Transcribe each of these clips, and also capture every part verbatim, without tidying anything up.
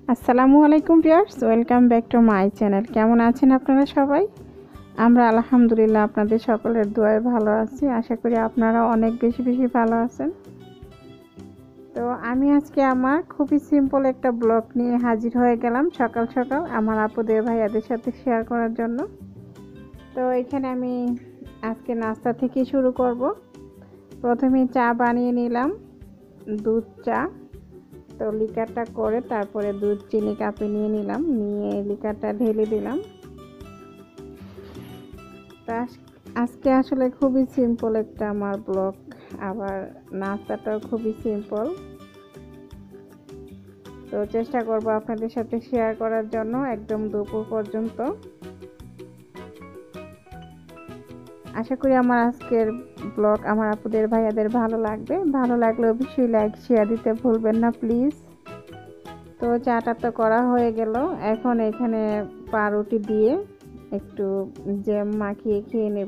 আসসালামু আলাইকুম viewers, welcome back to my channel. কেমন আছেন আপনারা সবাই? আমরা আলহামদুলিল্লাহ আপনাদের সকলের দোয়ায় ভালো আছি। আশা করি আপনারা অনেক বেশি বেশি ভালো আছেন। তো আমি আজকে আমার খুবই সিম্পল একটা ব্লগ নিয়ে হাজির হয়ে গেলাম সকাল সকাল আমার আপুদের ভাইয়াদের সাথে শেয়ার করার জন্য। তো এখানে আমি আজকে নাস্তা থেকে শুরু করব। প্রথমে চা বানিয়ে নিলাম, দুধ চা। তো লিকারটা করে তারপরে দুধ চিনি কাপে নিয়ে নিলাম, নিয়ে লিকারটা ঢেলে দিলাম। তা আজকে আসলে খুবই সিম্পল একটা আমার ব্লগ, আবার নাস্তাটাও খুবই সিম্পল। তো চেষ্টা করব আপনাদের সাথে শেয়ার করার জন্য একদম দুপুর পর্যন্ত। আশা করি আমার আজকের ব্লগ আমার আপুদের ভাইয়াদের ভালো লাগবে। ভালো লাগলে অবশ্যই লাইক শেয়ার দিতে ভুলবেন না প্লিজ। তো চাটা তো করা হয়ে গেল, এখন এখানে পাউরুটি দিয়ে একটু জ্যাম মাখিয়ে খেয়ে নেব।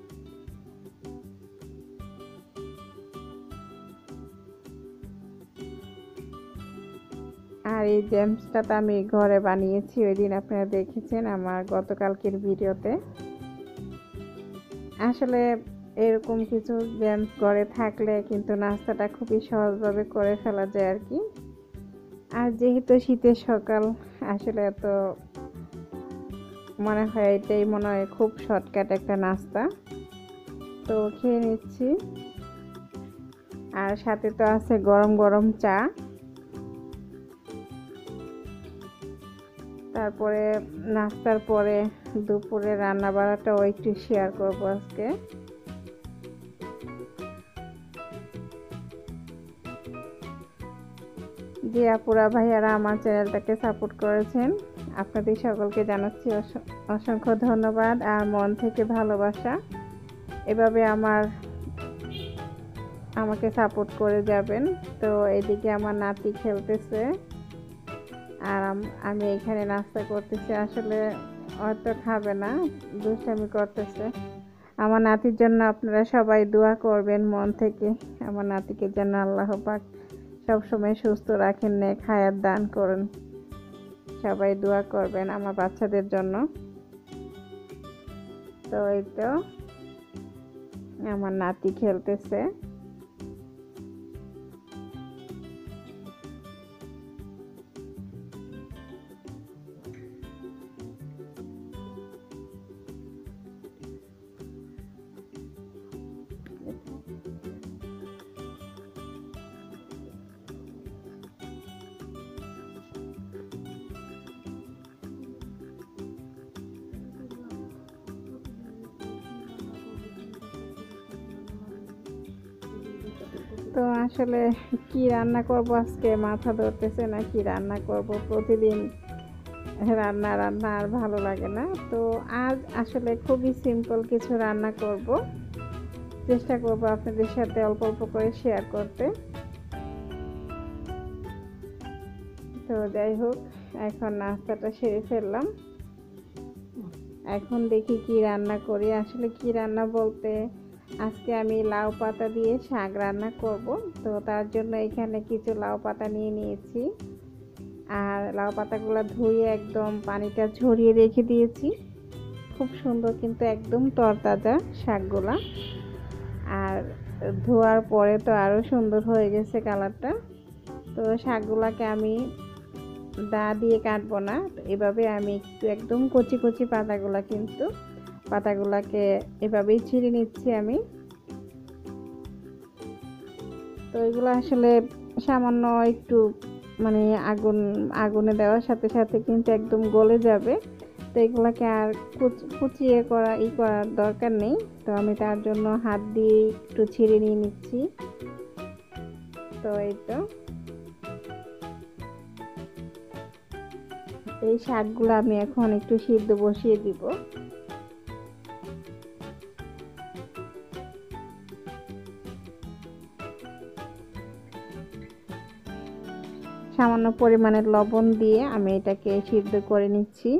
আর এই জ্যামসটা তো আমি ঘরে বানিয়েছি, ওই দিন আপনারা দেখেছেন আমার গতকালকের ভিডিওতে। আসলে এরকম কিছু জ্যামস ঘরে থাকলে কিন্তু নাস্তাটা খুবই সহজভাবে করে ফেলা যায় আর কি। আর যেহেতু শীতের সকাল, আসলে এত মনে হয় এটাই মনে হয় খুব শর্টকাট একটা নাস্তা। তো খেয়ে নিচ্ছি, আর সাথে তো আছে গরম গরম চা। তারপরে নাস্তার পরে দুপুরে রান্না বাড়াটাও একটু শেয়ার করবো আজকে। যে আপুরা ভাইয়ারা আমার চ্যানেলটাকে সাপোর্ট করেছেন, আপনাদের সকলকে জানাচ্ছি অসংখ্য ধন্যবাদ আর মন থেকে ভালোবাসা। এভাবে আমার আমাকে সাপোর্ট করে যাবেন। তো এদিকে আমার নাতি খেলতেছে আর আমি এখানে নাস্তা করতেছি। আসলে হয়তো খাবে না, দুষ্টামি করতেছে। আমার নাতির জন্য আপনারা সবাই দোয়া করবেন মন থেকে। আমার নাতিকে যেন আল্লাহ পাক সবসময় সুস্থ রাখেন, নেক হায়াত দান করেন। সবাই দোয়া করবেন আমার বাচ্চাদের জন্য। তো এই তো আমার নাতি খেলতেছে। তো আসলে কি রান্না করব আজকে মাথা ধরতেছে না, কি রান্না করব। প্রতিদিন রান্না রান্না আর ভালো লাগে না। তো আজ আসলে খুবই সিম্পল কিছু রান্না করব, চেষ্টা করব আপনাদের সাথে অল্প অল্প করে শেয়ার করতে। তো যাই হোক, এখন নাস্তাটা সেরে ফেললাম, এখন দেখি কি রান্না করি। আসলে কি রান্না বলতে আজকে আমি লাউ পাতা দিয়ে শাক রান্না করব। তো তার জন্য এখানে কিছু লাউ পাতা নিয়ে নিয়েছি, আর লাউ পাতাগুলো ধুয়ে একদম পানিটা ঝরিয়ে রেখে দিয়েছি। খুব সুন্দর কিন্তু একদম তরতাজা শাকগুলা, আর ধোয়ার পরে তো আরও সুন্দর হয়ে গেছে কালারটা। তো শাকগুলাকে আমি দা দিয়ে কাটবো না, এভাবে আমি একটু একদম কচি কচি পাতাগুলা কিন্তু পাতাগুলাকে এভাবেই ছিঁড়ে নিচ্ছি আমি। তো এগুলো আসলে সামান্য একটু মানে আগুন আগুনে দেওয়ার সাথে সাথে কিন্তু একদম গলে যাবে। তো এগুলাকে আর কুচিয়ে করা ই করার দরকার নেই। তো আমি তার জন্য হাত দিয়ে একটু ছিঁড়ে নিয়ে নিচ্ছি। তো এই তো এই শাকগুলো আমি এখন একটু সিদ্ধ বসিয়ে দিব। সামান্য পরিমাণের লবণ দিয়ে আমি এটাকে সিদ্ধ করে নিচ্ছি।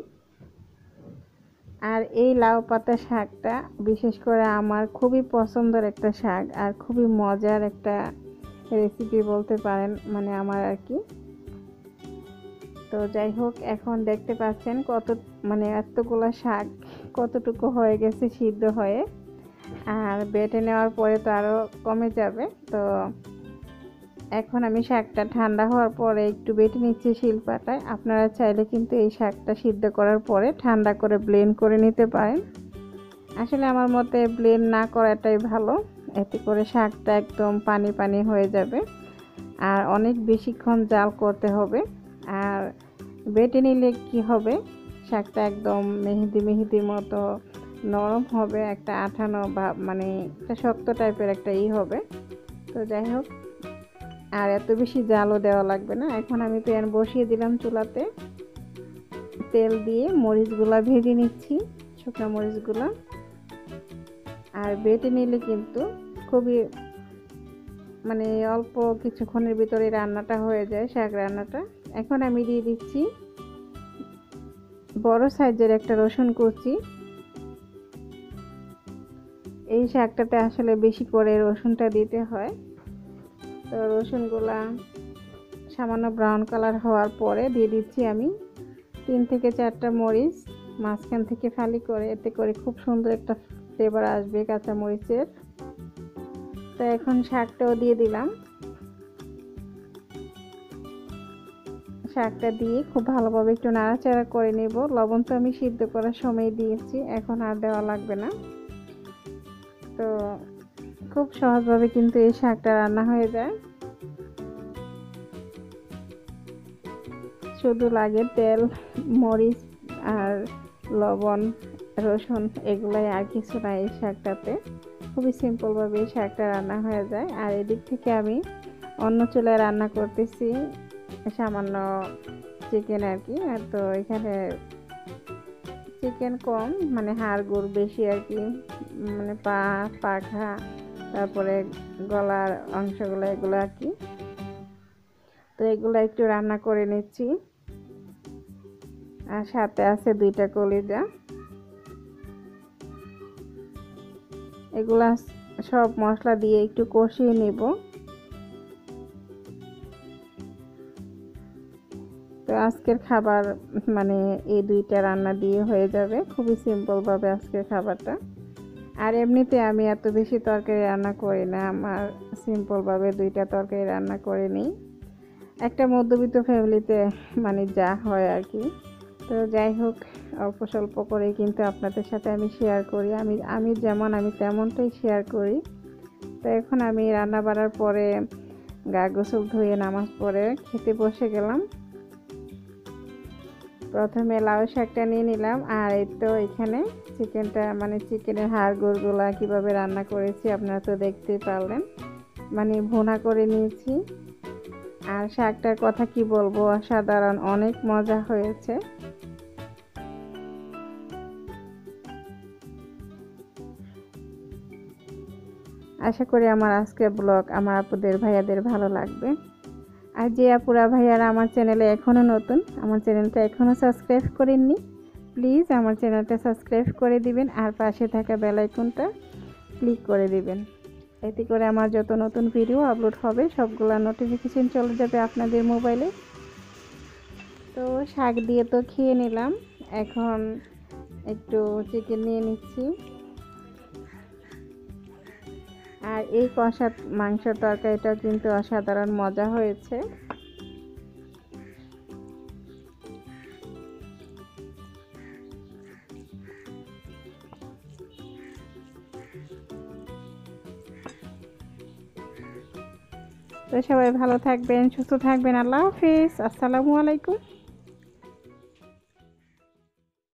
আর এই লাউ পাতা শাকটা বিশেষ করে আমার খুবই পছন্দের একটা শাক, আর খুবই মজার একটা রেসিপি বলতে পারেন, মানে আমার আর কি। তো যাই হোক, এখন দেখতে পাচ্ছেন কত মানে এতগুলো শাক কতটুকু হয়ে গেছে সিদ্ধ হয়ে। আর বেটে নেওয়ার পরে তো আরও কমে যাবে। তো এখন আমি শাকটা ঠান্ডা হওয়ার পরে একটু বেটে নিচ্ছি শিলপাটায়। আপনারা চাইলে কিন্তু এই শাকটা সিদ্ধ করার পরে ঠান্ডা করে ব্লেন্ড করে নিতে পারেন। আসলে আমার মতে ব্লেন্ড না করাটাই ভালো, এতে করে শাকটা একদম পানি পানি হয়ে যাবে আর অনেক বেশিক্ষণ জাল করতে হবে। আর বেটে নিলে কি হবে, শাকটা একদম মেহেদি মেহেদির মতো নরম হবে, একটা আঠানো বা মানে একটা শক্ত টাইপের একটা ই হবে। তো যাই হোক, আর এত বেশি জালও দেওয়া লাগবে না। এখন আমি প্যান বসিয়ে দিলাম চুলাতে, তেল দিয়ে মরিচগুলা ভেজে নিচ্ছি, শুকনো মরিচগুলা। আর বেটে নিলে কিন্তু খুবই মানে অল্প কিছুক্ষণের ভিতরে রান্নাটা হয়ে যায়, শাক রান্নাটা। এখন আমি দিয়ে দিচ্ছি বড় সাইজের একটা রসুন কুচি। এই শাকটাতে আসলে বেশি করে রসুনটা দিতে হয়। তো রসুনগুলা সামান্য ব্রাউন কালার হওয়ার পরে দিয়ে দিচ্ছি আমি তিন থেকে চারটা মরিচ মাঝখান থেকে ফালি করে, এতে করে খুব সুন্দর একটা ফ্লেভার আসবে কাঁচা মরিচের। তো এখন শাকটাও দিয়ে দিলাম। শাকটা দিয়ে খুব ভালোভাবে একটু নাড়াচাড়া করে নেব। লবণ তো আমি সিদ্ধ করার সময় দিয়েছি, এখন আর দেওয়া লাগবে না। তো খুব সহজভাবে কিন্তু এই শাকটা রান্না হয়ে যায়। শুধু লাগে তেল, মরিচ আর লবণ, রসুন, এগুলাই, আর কিছু না এই শাকটাতে। খুবই সিম্পলভাবে এই শাকটা রান্না হয়ে যায়। আর এদিক থেকে আমি অন্য চুলায় রান্না করতেছি সামান্য চিকেন আর কি। আর তো এখানে চিকেন কম, মানে হাড় গুড় বেশি আর কি, মানে পা পাখা তারপরে গলার অংশগুলো এগুলো আর কি। তো এগুলো একটু রান্না করে নিচ্ছি। আর সাথে আছে দুইটা কলিজা। এগুলা সব মশলা দিয়ে একটু কষিয়ে নেব। তো আজকের খাবার মানে এই দুইটা রান্না দিয়ে হয়ে যাবে, খুবই সিম্পলভাবে আজকের খাবারটা। আর এমনিতে আমি এত বেশি তরকারি রান্না করি না, আমার সিম্পলভাবে দুইটা তরকারি রান্না করে নিই। একটা মধ্যবিত্ত ফ্যামিলিতে মানে যা হয় আর কি। তো যাই হোক, অল্প স্বল্প করে কিন্তু আপনাদের সাথে আমি শেয়ার করি। আমি আমি যেমন আমি তেমনটাই শেয়ার করি। তো এখন আমি রান্না বাড়ার পরে গা গোসল ধুয়ে নামাজ পড়ে খেতে বসে গেলাম। প্রথমে লাউ শাকটা নিয়ে নিলাম। আর এই তো এখানে চিকেনটা মানে চিকেনের হাড় গোড়গুলা কীভাবে রান্না করেছি আপনারা তো দেখতেই পারলেন, মানে ভুনা করে নিয়েছি। আর শাকটার কথা কি বলবো, অসাধারণ, অনেক মজা হয়েছে। আশা করি আমার আজকের ব্লগ আমার আপুদের ভাইয়াদের ভালো লাগবে। আর যে আপুরা ভাইয়ারা আমার চ্যানেলে এখনও নতুন, আমার চ্যানেলটা এখনও সাবস্ক্রাইব করেননি, প্লিজ আমার চ্যানেলটা সাবস্ক্রাইব করে দিবেন আর পাশে থাকা বেল আইকনটা ক্লিক করে দিবেন। এতে করে আমার যত নতুন ভিডিও আপলোড হবে সবগুলা নোটিফিকেশন চলে যাবে আপনাদের মোবাইলে। তো শাক দিয়ে তো খেয়ে নিলাম, এখন একটু চিকেন নিয়ে নিচ্ছি। আর এই কষা মাংস তরকারিটাও কিন্তু অসাধারণ মজা হয়েছে। তো সবাই ভালো থাকবেন, সুস্থ থাকবেন। আল্লাহ হাফিজ, আসসালামু আলাইকুম।